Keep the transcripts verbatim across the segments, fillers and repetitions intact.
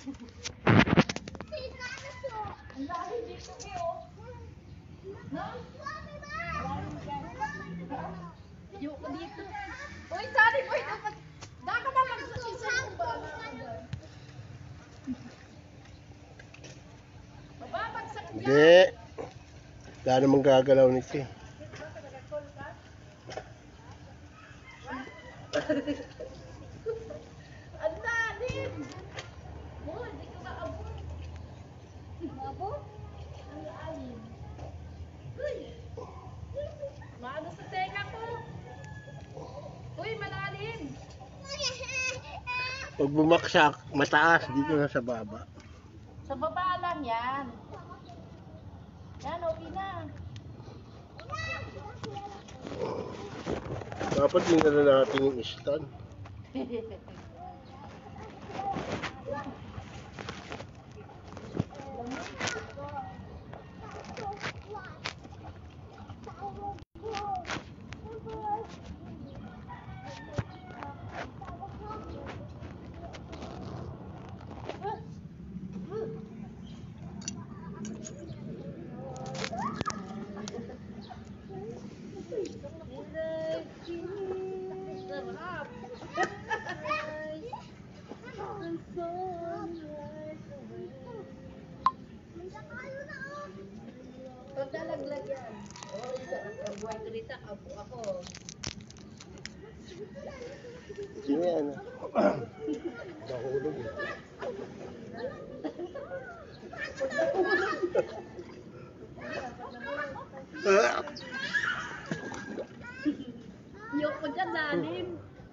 Ang dami dito kayo. No? Ayoko dito. Uy, sorry po. Baka ba mag-isang ba? Bababagsak niya. Hindi. Wala namang gagalaw nito eh. Ang lalim. Mo, hindi ko maabot. Maabot? Ang lalim. Uy. Maano sa tenga ko. Uy, malalim. Pag bumaksak, mataas dito na sa baba. Sa baba lang yan. Yan, okay na. Dapat din na natin yung stand. Pagdalaglag yan. Oh, isa ang buhay ko rito, kapo ako. Sino yan? Nahulog eh. Yok ko dyan, lalim.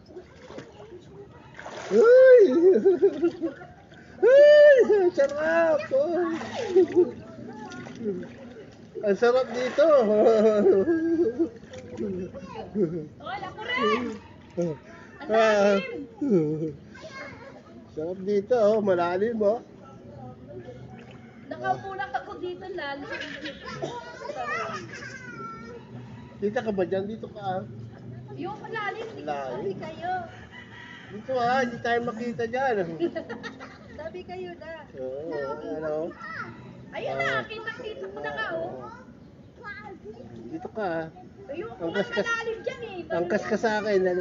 Ay! Ay! Sarap! Oh. Ang sarap dito! Oy, ako rin! Ang Ah. lalim! Sarap dito, oh. Malalim, oh. Nakaupo lang ako dito, lalim. Dito ka ba dyan? Dito ka, ah. Yung malalim, Lalim. sabi kayo. Dito, ah. Hindi tayo makita dyan. Sabi kayo na. Oo, ano? Ayun na, kitang-kita ko na ka, oh. Dito ka, ah. Ayun, Ang ang kaskas- malalim dyan eh. Angkas ka sa akin, dali.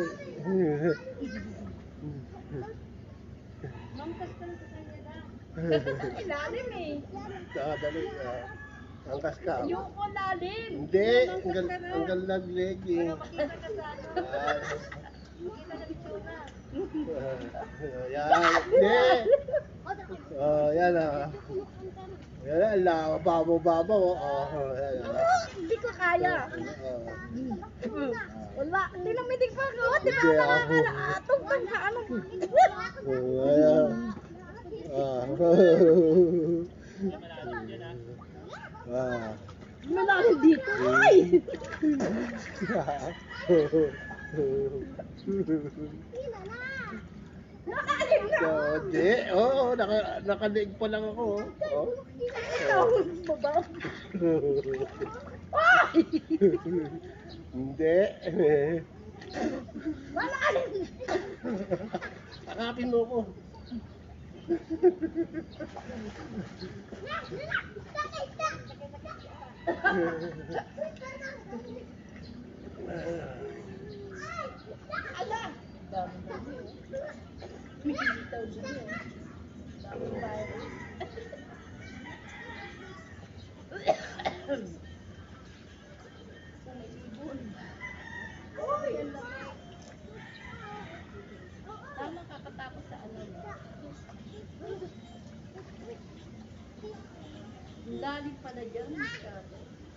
Mamkas ka na sa kanya na. Ilalim eh. Ah, dali. ah. Angkas ka. Ayoko lalim. Hindi, hanggang hanggang lagleg eh. Makita ka sa ano. Ah, Makita ka dito na. ah, yan. Hindi. Oh, yan ah. Yan ah, la, babaw-babaw. Oh, oh, yan ah. Hindi ko kaya. Oh. Wala, hindi na mitig pa ako. Di ba Hindi ako. nakakalaatong ka na ano. Oh, ayan. Ah. Ah. Malalim dito. Ay! Nakalim na. Hindi. Oo, naka, nakaliig pa lang ako. Oh. Oh. Baba. Ay! Hindi. Malalim. Akapin mo ko. Ala. May bitaw dyan eh. Daming virus. Uy, ang laki. Tama kakatapos sa ano. Ang lalim pala dyan. Masyado.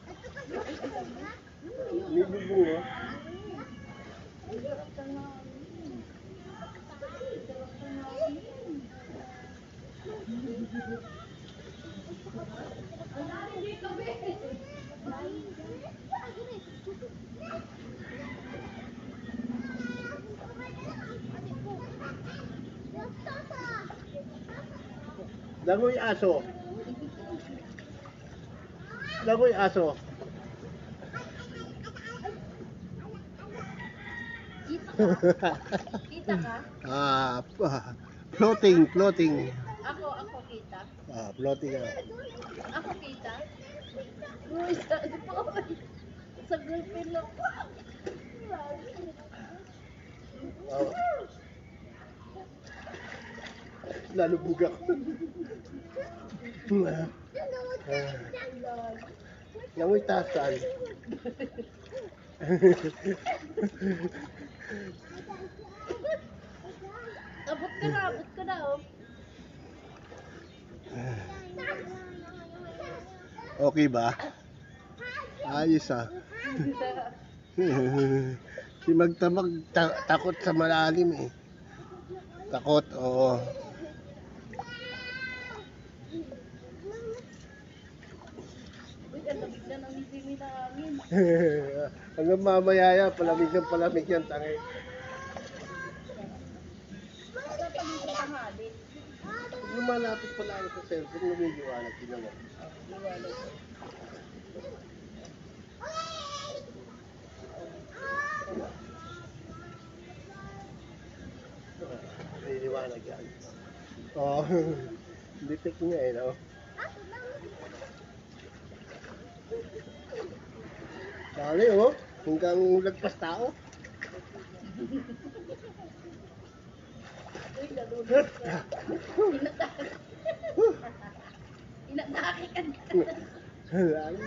May bubong oh. Ang sarap ka na. Ang sarap ka na. Ang lalim dito, be. Langoy aso. Langoy aso. Kita ka? Kita ka? Ah, floating, floating. Ako, ako kita. Ah, floating ka. Ako kita. Uy, sabi po. Sa girlfriend lang. Oh. Lalubog ako. Ah. Langoy tasan. Abot ka na, abot ka na, oh. Okay ba? Ayos ah. Si Magdamag ta- takot sa malalim eh. Takot, oo. Uy, ang lamig na ng simi namin. Hanggang mamaya yan, palamig ng palamig yan, tangay. Sa pagiging tanghali. Lumalapit pala ako sa cellphone, lumiliwanag, tinawa. Liwanag. Lumiliwanag yan. Oo. Detect niya eh, no? Dali oh, hanggang lagpas tao. Uy, nalulog ka. Inatake. Inatake ka na. Lalo.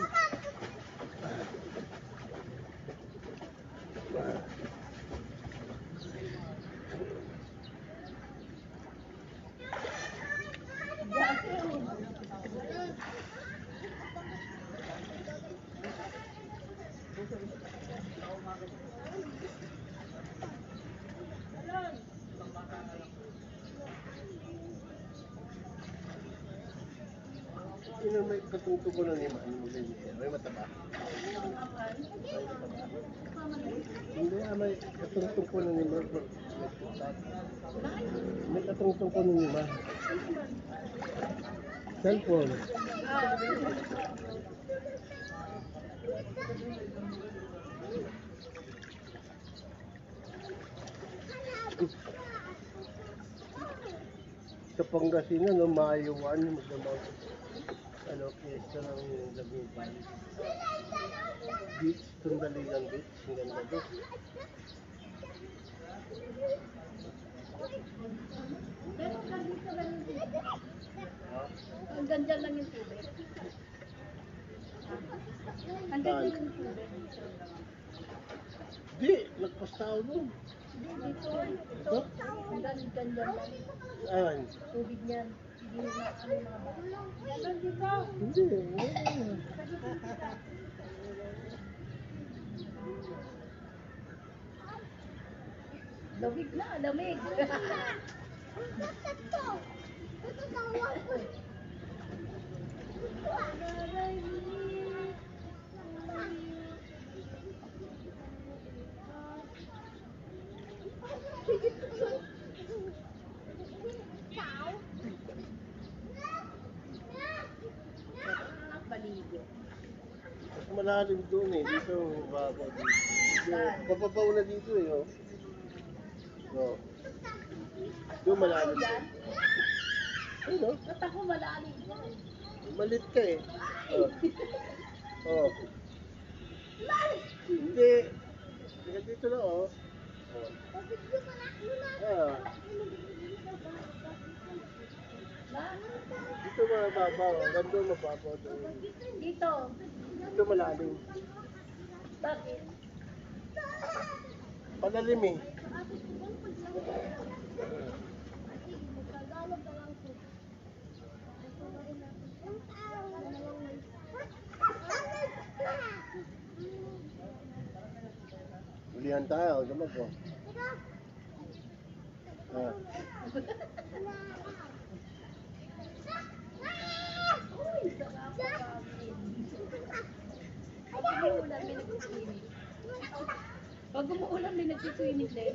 Sino may katungtong ko na ni Man? May mataba? May mataba? Hindi ah, may katungtong ko na ni Man. May katungtong ko na ni Man. Cellphone. Sa Pangasinan, no, Mayuan, magdamag, ano, piyesta ng Laguban. Beach, Tundaligan Beach, ang ganda doon. Pero hanggang dito lang yung tubig. Hanggang dyan lang yung tubig. Hanggang dyan yung tubig. Di, nagpas tao doon. Hindi, dito. Ito. Hanggang dyan dyan lang. Ayan. Tubig niyan. Hindi na ano mga bata. Hanggang dito. Hindi, hindi. Lamig na, lamig. Paligo. Mas malalim doon eh, dito, babaw dito. Dito, papabaw na dito eh, oh. Oh. Doon malalim. Yan. Ayun oh, Ba't ako malalim yan? malit ka eh. Oh. Oh. Hindi. Sige dito na oh. Oh. Ah. Na? Dito mababaw, hanggang doon mababaw doon. Dito. Dito malalim. Bakit? Palalim eh. Ulihan tayo, gamag ko. Ah. Pag umuulan, may nagsiswimming. Pag umuulan, may nagsiswimming din.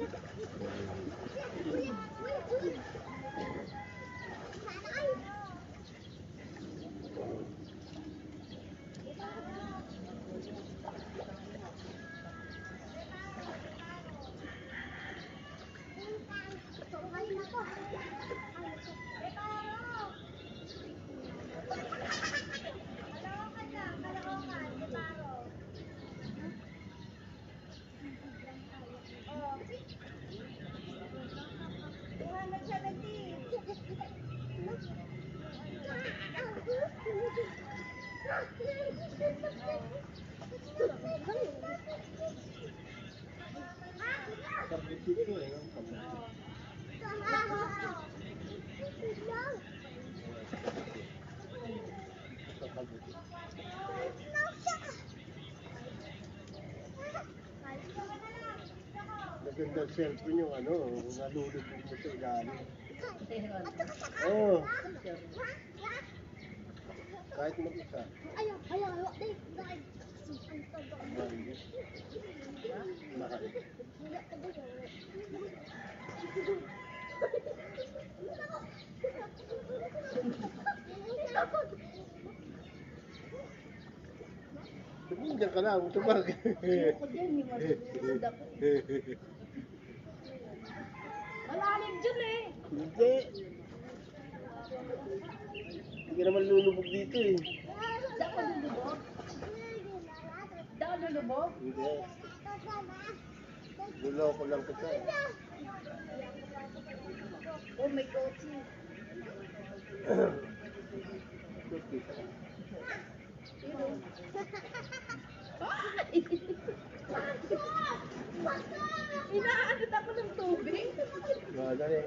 Karbisit ko eh. Magandang cellphone yung ano, nalulubog mo sa ilalim. Oo. Oh. Kahit mag-isa. Ayaw, ayaw, ayaw. Dahil, dahil. Mahal. Diyan ka lang, tumag. Ayoko dyan, yung masusunod ako. Malalim dyan eh. Hindi. Hindi ka naman lulubog dito eh. Saan ka lulubog? Saan ka lulubog? Hindi. Luloko lang kita. Oh, may kotse. Inaanod ako ng tubig. Madali.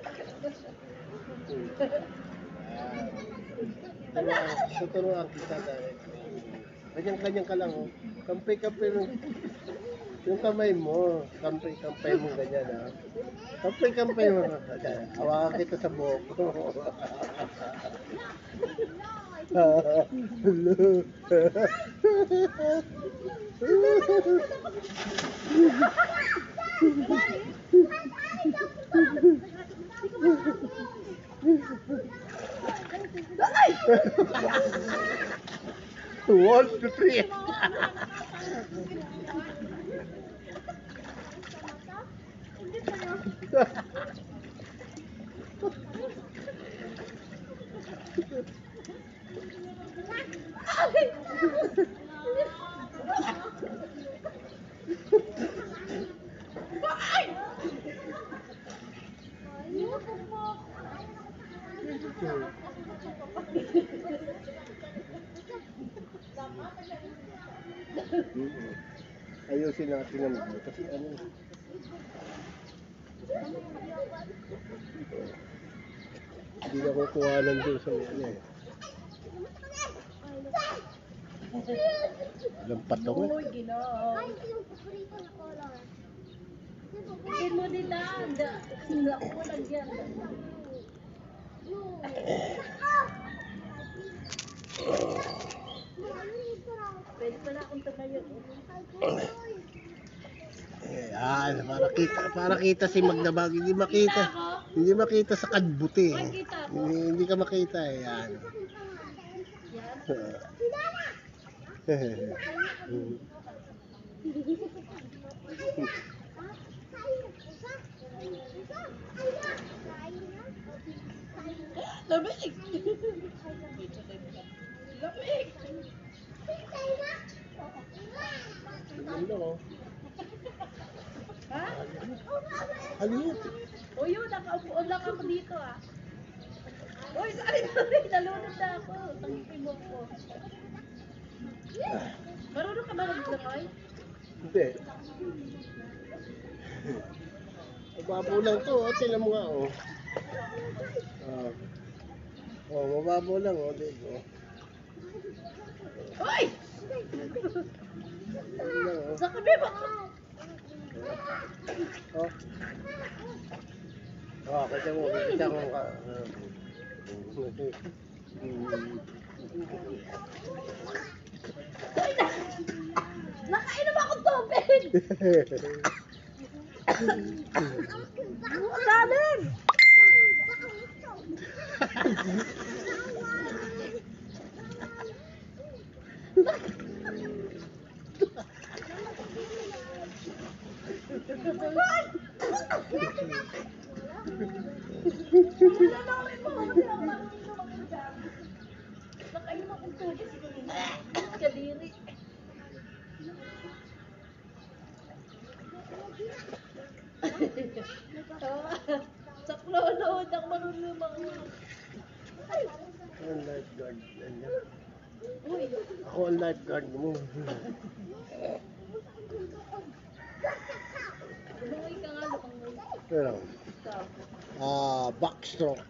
Ah, tuturuan kita dahil. Kanyang-kanyang ka lang, oh. Kampay-kampay mo. Yung kamay mo, kampay-kampay mo ganyan, ah. Kampay-kampay mo. Hawakan kita sa buhok ko. Hello. One, two, three. Ayusin natin ang mga kasi ano. Hindi na kukuha ng doon sa ano eh. Walang patong eh. Uy, ginaw. Ay, ito yung paborito na color. Tingin mo din na. Naku, lagyan. No. Pwede pala akong tumayo. Ayan, para kita, para kita si Magdabag, hindi makita. Hindi makita sa kadbuti. Eh. Hindi, hindi ka makita eh. Yan. Lamig! Lamig! Ano oh? Ha? Haliyot. O yun, nakaupo lang ako dito ah. Uy, sorry, sorry, nalunod na ako. Tangipin mo ko. Marunong ka ba mag-langoy? Hindi. Mababaw lang to, oh. Tingnan mo nga, oh. Oh, oh mababaw lang, oh. Dito, oh. Uy! Ano lang, oh. Sa kabi ba? Oh. Oh, kita mo, kita mo ka. Uy, na! Nakainom ako tubig! Ang lalim! Nakainom akong tubig. Kadiri. Sa klonood ang marunong mga. Ang lifeguard. Uy, Ako ang lifeguard mo. umuwi ka nga, lukang Pero, Ikaw. ah, backstroke.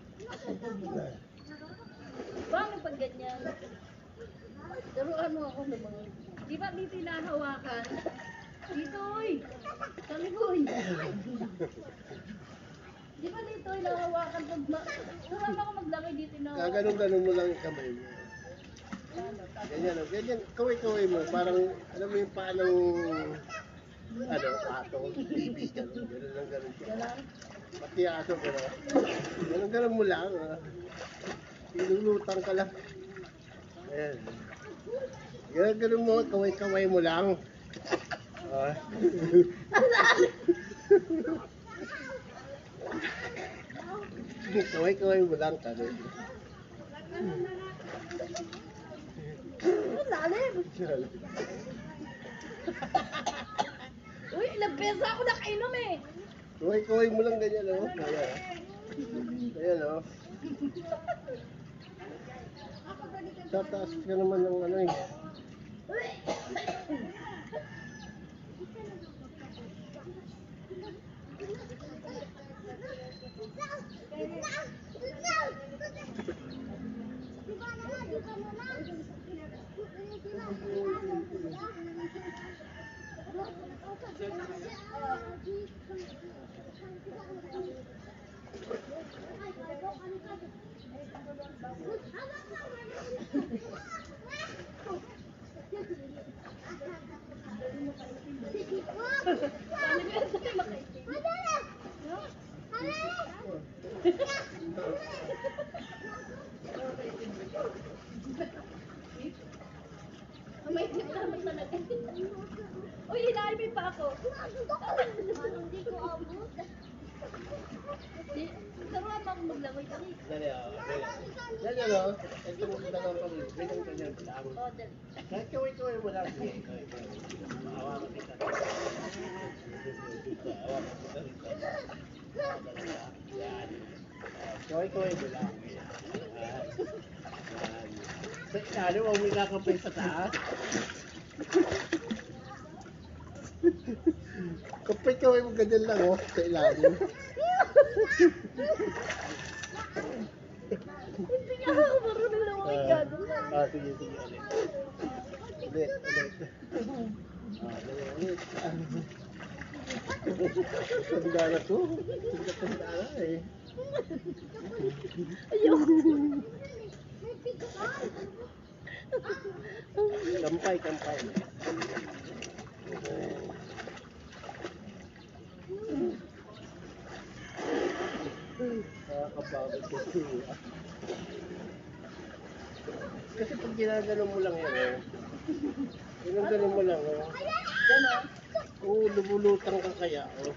Bakit pag ganyan? Pero ano ako naman? Di ba dito hinahawakan? Dito, oy! Sa likod! Di ba dito hinahawakan pag ma... Saan ako maglaki dito hinahawakan? Kaganon-ganon mo lang yung kamay mo. Ganyan, oh. Ganyan, kaway-kaway mo. Parang, alam mo yung paanong, ano, ato, T V, gano'n. Gano'n lang, gano'n siya. Galang. Pati aso, gano'n. Gano'n-gano'n mo lang, ah. Ilulutang ka lang. Ayan. Gano'n-gano'n mo, kaway-kaway mo lang. Ah. Kaway-kaway mo lang, kano'n. Ang lalim! Uy, ilang beses ako nakainom eh! Kaway-kaway mo lang ganyan, oh. Ayan. Ayan, oh. Tataas ka naman ng ano eh. May tip naman talaga. Uy, hinaibig pa ako. Hindi ko abot. Di- Turuan mo ako maglangoy kasi. Dali, oh. Dali. Dali, oh. Ito mo sa dalawang pamilya. Ganyan, ganyan. Lang. O, dali. Kahit kaway-kaway mo lang. Sige, kaway-kaway. Hawakan kita. Hawakan kita rito. Hawakan kita. Yan. Kaway-kaway mo lang. Yan. Yan. Sa ilalim, huwag mo ikakapay sa taas. Kapay-kaway mo ganyan lang, oh. Sa ilalim. Hindi nga ako marunong langoy Ah, gago. ah, sige, sige, ulit. Ulit, ulit. Ah, dali, ulit. Ah. Tanda na to. Tanda na eh. Kampay, kampay. Nakakapagod kasi. Kasi pag ginagano mo lang yan, eh. Ginagano mo lang, oh. Ganon. Oo, lumulutang ka kaya, oh.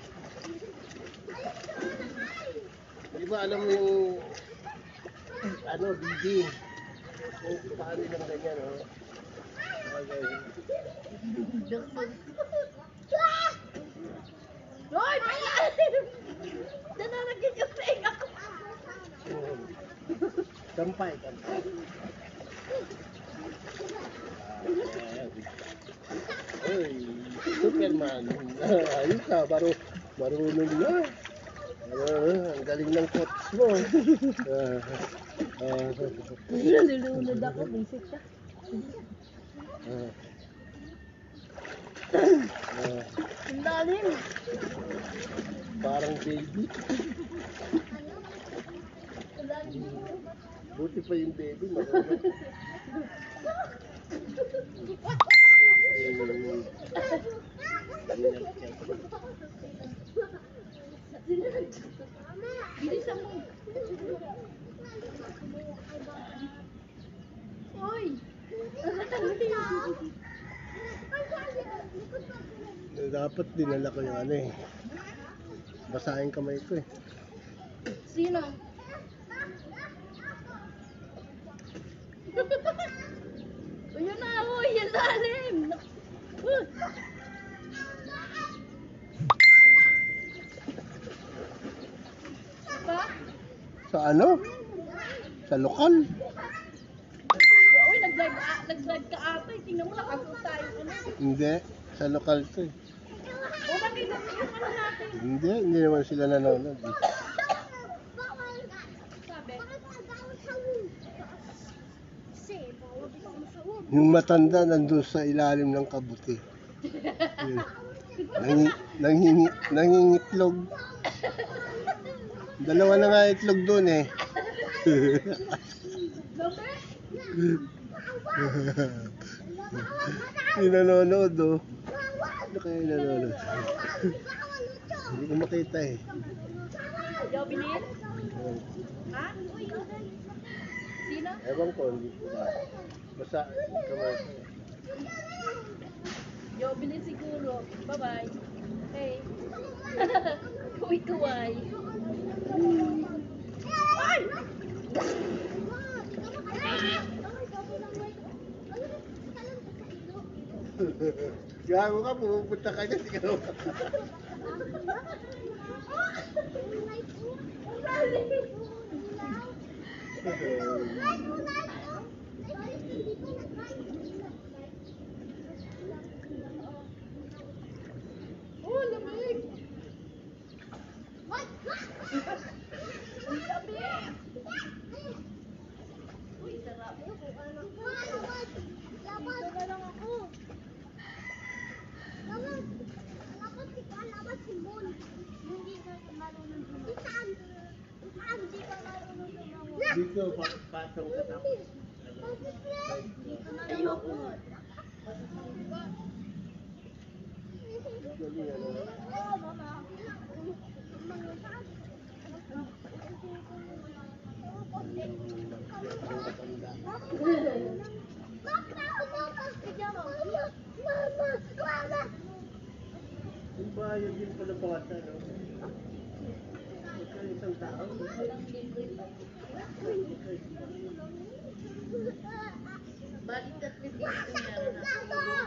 Di ba alam mo yung, ano, bibi? Yung paano lang ganyan, oh. Okay. Hoy, palalim! Nananagin yung tenga ko. Kampay, kampay. Uy, Superman. Ayos ka, baro, marunong na. Ah, ang galing ng coach mo. Ah, ah, Nalulunod ako, basic ka. ah. Ah, Ang lalim. parang baby. Ang lalim. Buti pa yung baby, marunong. Bilisan mo. Uy! Dapat dinala ko yung ano eh. Basahin kamay ko eh. Sino? Uy, yun na, uy! Ang lalim! Uh. Pa? Sa ano? Sa lokal. Uy, nag-drive ah, nag-drive ka ata. eh. Tingnan mo, nakaso tayo. Ano? Hindi. Sa lokal to eh. O, ba't dito yung ano natin. Hindi, hindi naman sila nanonood. Eh. Sabi. Yung matanda nandun sa ilalim ng kabuti. Yun. Nangi, nangingi, nangingitlog. Dalawa na nga itlog doon eh. Hindi nanonood oh. Ano kaya nanonood? Hindi ko makita eh. Jobilin? Ha? Sino? Ewan ko, hindi ko ba. Basta, kamay ko. Jobilin siguro. Bye-bye. Hey. Kuwi-kuway. Ay! Gago ka, pumupunta ka dyan. Ikaw. Oh, lamig! Ang lamig! Uy, sarap. Dito na lang ako. Dito, pa- patong ka tapos. Ayoko. Galing, ano? Yung bayad din pala bata, no? Magkano isang tao? Walang libre pa. Balik at least dito meron na.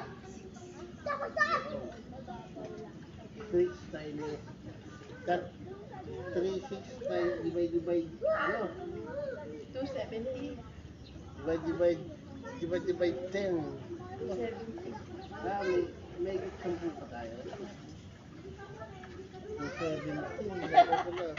three tayo. Cut. three, six tayo. Divide, divide. Ano? two seventy. Divide, divide. Divide, divide ten. two seventy. Ah, may, may sampu pa tayo. two seventeen. Wala ko na.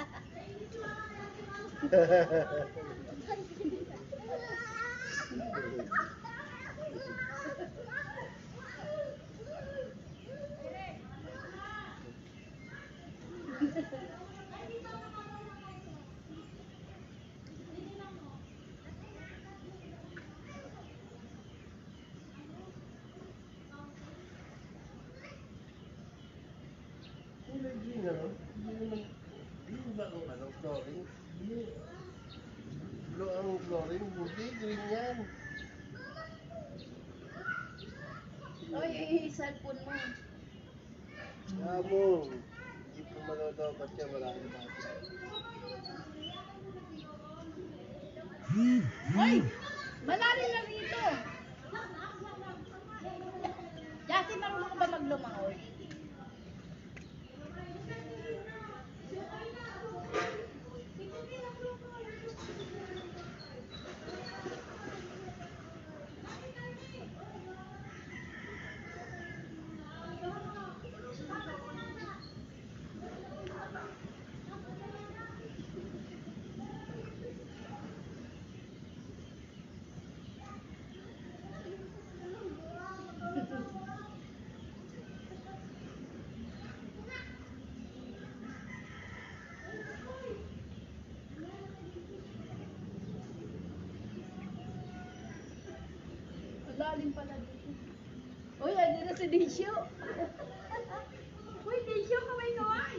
Kulay green, ano? Hindi naman, green ba ang ano, flooring? Hindi. Blue ang flooring, hindi, green yan. Ay, ay, cellphone mo. Amo, hindi po manood ba't yan marami ba? Ay! Malalim na rito. Yasi, marunong ka ba maglumangoy? Lalim pala dito. Uy, andun na si Disyo. Uy, Disyo, kamay-kamay.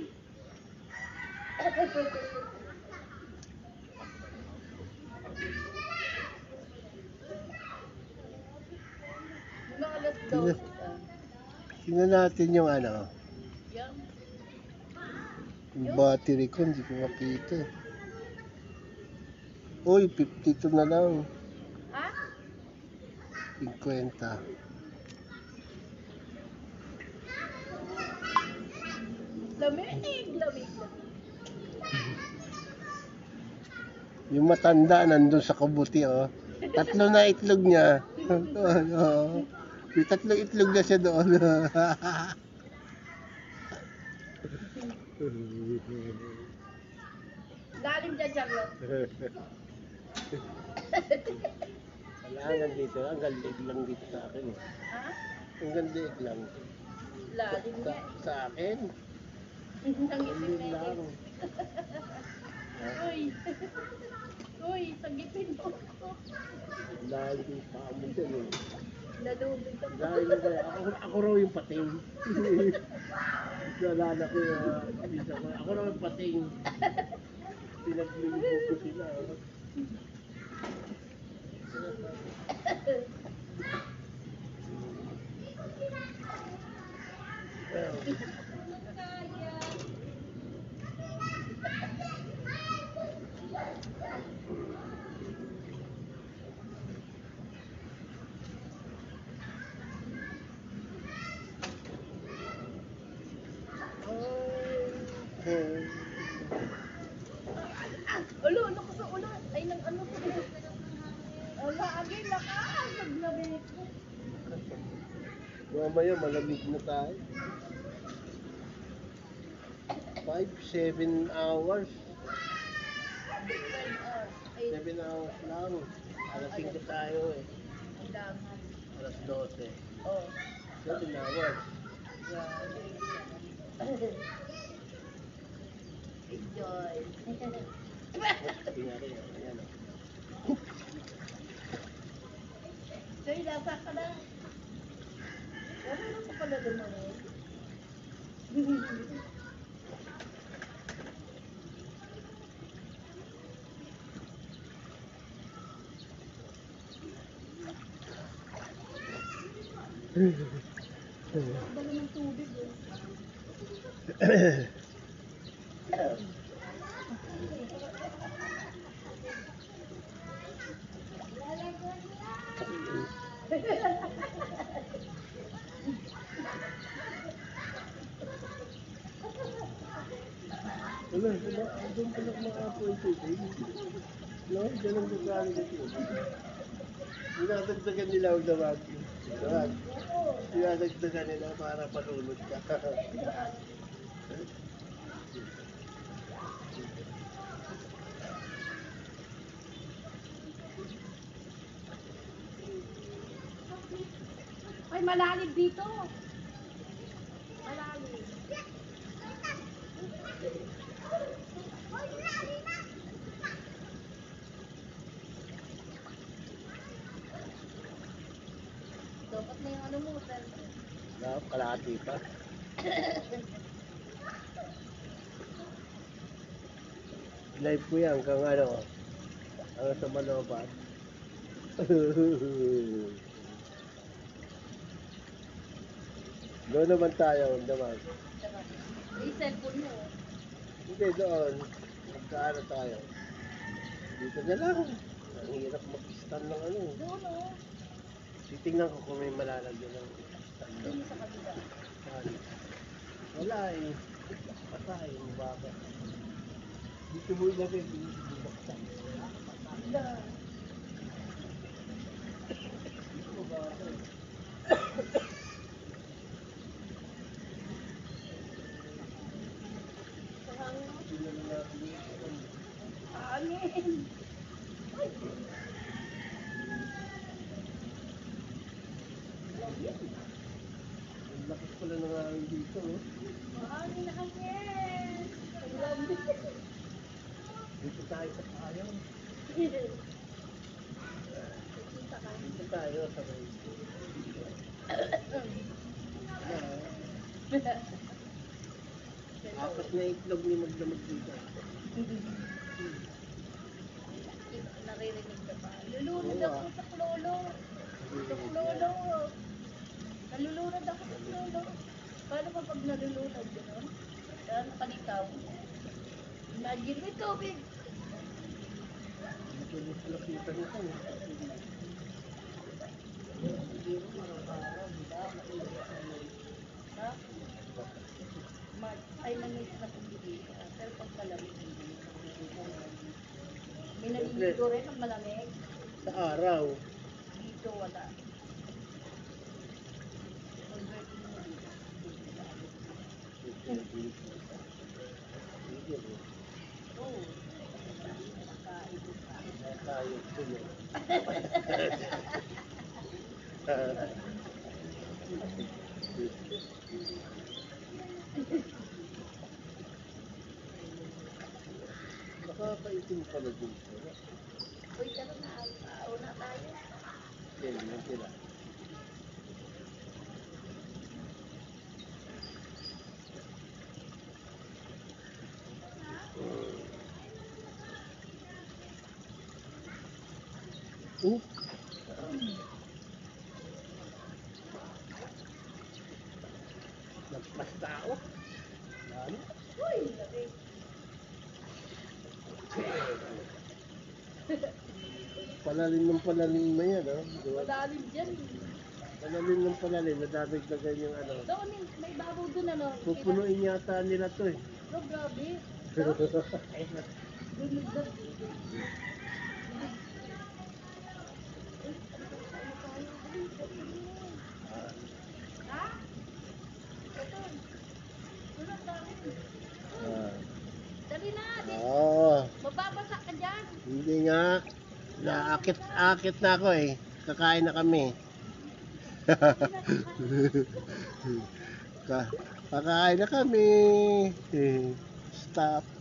Mga alas dos. Tingnan natin yung ano, Yan. yung battery ko, hindi ko makita. Uy, fifty-two na lang. Ha? fifty. Lamig, lamig. Yung matanda nandun sa kabuti, oh. Tatlo na itlog niya. Oh. May tatlong itlog na siya doon. Lalim dyan, Charlotte. Wala, hanggang dito. Hanggang liig lang dito sa akin eh. Ha? Hanggang liig lang. Lalim Sa, niya. sa akin. Nangipin Liig na lang. yun. Uy. Uy, sagipin mo. Dahil yung paa mo dyan eh. Nalubig ka pa. Dahil ako, ako raw yung pating. Nalala ko yung uh, pisa ko. Ako raw yung pating. Pinaglilibog ko sila. Ulo, ano ko sa ulo? Ay, nang ano ko. Ala, agay, lakas. Naglabik ko. Mamaya malamig na tayo. Five, seven hours. Ay, Seven hours lang. Alas singko tayo eh. ang dami. Alas dose. Oh. Seven hours. Enjoy. Tingnan rin. Ayan o. Joy, nasa ka na. Ano na pa pala lumayan? Dala ng tubig eh. Wala, wala. Doon pa lang makapoy tubig. No, dyan ang gagawin na tubig. Dinadagdagan nila ang dawag. Dawag. Dinadagdagan nila para palunod ka. Ay, malalim dito. Malalim. Dapat na yung ano mo, sir. No, kalahati pa. Live ko yan kung ano. Ano sa Manobat. Doon naman tayo, naman. Yung cellphone mo. Hindi, doon. Magkaano tayo. Dito na lang. Ang hirap mag-stand ng ano. Doon oh. Titingnan ko kung may malalagyan ng stand. Doon sa kabila. Saan? Wala eh. Patay, mababa. Dito mo ilagay, dito mo baksan. Da. Dito mo baksan. Sino na natin yun? Hangin. Ang lakas pala ng hangin dito, oh. Hangin na hangin. Ang lamig. Dito tayo sa payon. Kita ka. Dito tayo sa may... Apat na itlog ni magdamag dito. Naririnig ka pa. Lulunod ako sa klolo. Sa klolo. Nalulunod ako sa klolo. Paano pa pag nalulunod, gano'n? Kaya nakalitaw. Imagine may tubig. Ito nakita nito, eh. Ha? March. Ay, manis na tubig. Pero pag malamig, hindi. May naliligo rin ang malamig. Sa araw. Dito wala. Converting mo dito. puno. Nakakaitim pala dito. Uy, tara na. Una tayo. Yan, yan sila. Uh, nagpas tao. Ano? Uy, laki. Palalim ng palalim na yan, ha? Madalim dyan. Palalim ng palalim, nadadagdagan yung ano. Doon, may babaw doon ano. Pupunuin yata nila to eh. No, grabe. Lunod na. Ha? Ito. Lunod namin. Ah. Dali na. di- Oo. Mababasa ka dyan. Hindi nga. Naakit-akit na ako eh. Kakain na kami. Ka- Kakain na kami. Stop.